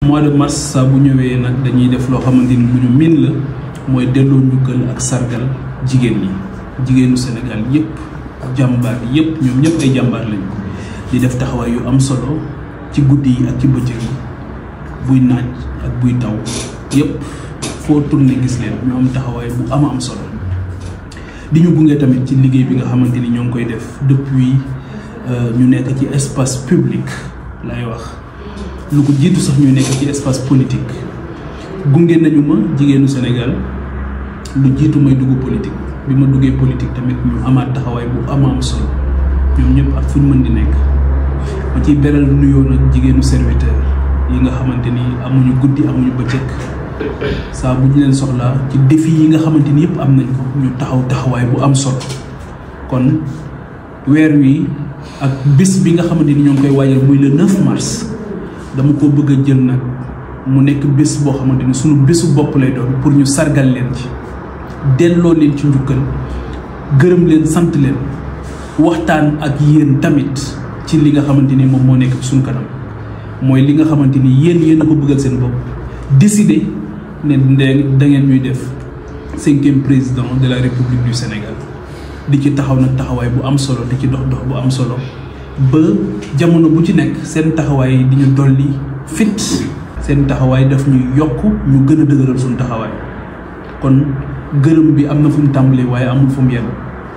mois de mars saa bu ñëwee nag dañuy def loo xamante ni lu ñu miin la mooy delloo njukkal ak sargal jigéen ñi jigéenu Sénégal yépp jàmbaar yépp ñoom ñëpp ay jàmbaar lañu di def taxawaay yu am solo ci guddi yi ak ci bëccëg yi buy naaj ak buy taw yépp foo tourné gis leen ñu am taxawaay bu am solo di ñu gunge tamit ci liggéey bi nga xamante ni ñoo ngi koy def depuis ñu nekk ci espace public lay wax lu ko jiitu sax ñu nekk ci espace politique gunge nañu ma jigéenu Sénégal lu jiitu may dugg politique bi ma duggee politique tamit ñu amaat taxawaay bu am solo ñoom ñëpp ak fu ñu mën di nekk ma ciy beral nuyoo nag jigéenu serviteur yi nga xamante ni amuñu guddi amuñu bëccëg saa bu ñu leen soxlaa ci défi yi nga xamante ni yëpp am nañ ko ñu taxawaay bu am solo kon weer wi ak bis bi nga xamante ni ñoo ngi koy waajal muy le 9 mars dama ko bëgg a jël nag mu nekk bés boo xamante ni sunu bésu bopp lay doon pour ñu sargal leen ci delloo leen ci njukkal gërëm leen sant leen waxtaan ak yéen tamit ci li nga xamante ni moom moo nekk ci suñu kanam mooy li nga xamante ni yéen a ko bëggal seen bopp décider ne da ngeen ñuy def 5e président de la République du Sénégal di ci taxaw nag taxawaay bu am solo di ci dox bu am solo ba jamono bu ci nekk seen taxawaay di ñu dolli fit seen taxawaay daf ñuy yokk ñu gën a dëgëral suñu taxawaay kon gërëm bi am na fu mu tàmbalee waaye amul fu mu yem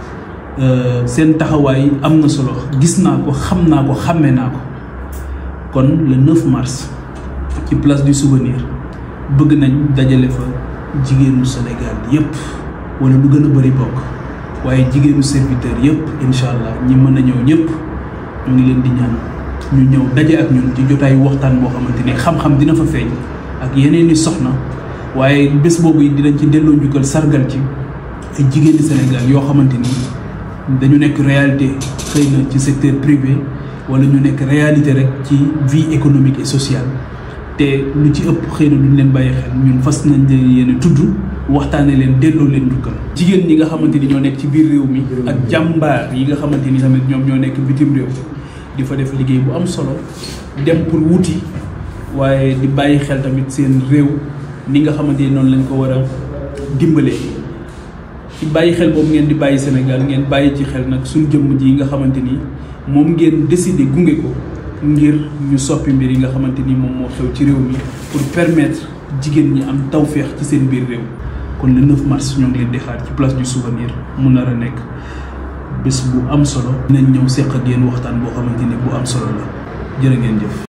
seen taxawaay am na solo gis naa ko xam naa ko xàmmee naa ko kon le 9 mars ci place du souvenir bëgg nañ dajale fa jigéenu Sénégal yépp wala lu gën a bari bokk waaye jigéenu serviteur yépp incha allah ñi mën a ñëw ñëpp ñu ngi leen di ñaan ñu ñëw daje ak ñun ci jotaayu waxtaan boo xamante ni xam-xam dina fa feeñ ak yeneen i soxna waaye bés boobu dinañ ci delloo njukkal sargal ci ay jigéeni Sénégal yoo xamante ni dañu nekk réalité xëy na ci secteur privé wala ñu nekk réalité rek ci vie économique et sociale te lu ci ëpp xëy na duñ leen bàyyi xel ñun fas nañ leen yéen tudd waxtaane leen delloo leen njukkal jigéen ñi nga xamante ni ñoo nekk ci biir réew mi ak jàmbaar yi nga xamante ni tamit ñoom ñoo nekk bitim réew di fa def liggéey bu am solo dem pour wuti waaye di bàyyi xel tamit seen réew ni nga xamante ni noonu lañ ko war a dimbalee ci bàyyi xel boobu ngeen di bàyyi Sénégal ngeen bàyyi ci xel nag suñ jëmm ji yi nga xamante ni moom ngeen décider gunge ko ngir ñu soppi mbir yi nga xamante ni moom moo xew ci réew mi pour permettre jigéen ñi am tawféex ci seen biir réew kon le 9 mars ñoo ngi leen di xaar ci place du souvenir mu nar a nekk bés bu am solo dinañ ñëw seq ak yéen waxtaan boo xamante ni bu am solo la jërë ngeen jëf